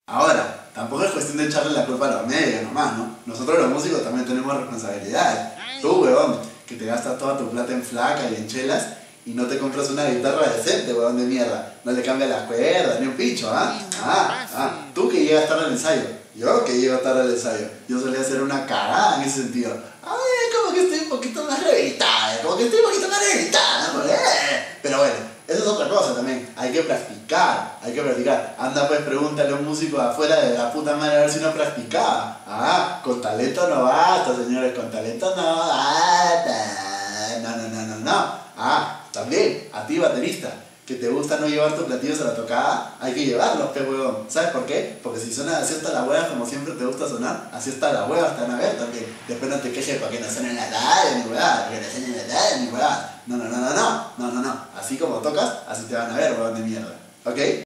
Ahora, tampoco es cuestión de echarle la culpa a los medios nomás, ¿no? Nosotros los músicos también tenemos responsabilidades. Tú, weón, que te gastas toda tu plata en flaca y en chelas y no te compras una guitarra decente, weón, de mierda. No le cambias las cuerdas, ni un pincho, ¿ah? Tú que llegas tarde al ensayo. Yo que llego tarde al ensayo. Yo solía hacer una cagada en ese sentido. Ay, como que estoy un poquito más rehabilitada, Pero bueno, eso es otra cosa también. Hay que practicar. Anda pues, pregúntale a un músico de afuera de la puta madre a ver si no practicaba. Con talento no basta, señores, con talento no basta. No. También, a ti baterista, que te gusta no llevar tus platillos a la tocada, hay que llevarlos, huevón. ¿Sabes por qué? Porque si suena así hasta la hueva como siempre te gusta sonar, así hasta la hueva te van a ver también. Después no te quejes para que no suene en la radio, ni huevada, porque no suene en la radio, ni huevada. No. Así como tocas, así te van a ver, huevón de mierda. ¿Ok?